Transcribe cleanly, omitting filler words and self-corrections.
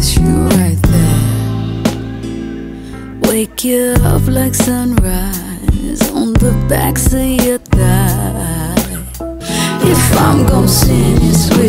kiss you right there. Wake you up like sunrise on the backs of your thigh. If I'm gon' sin, it's with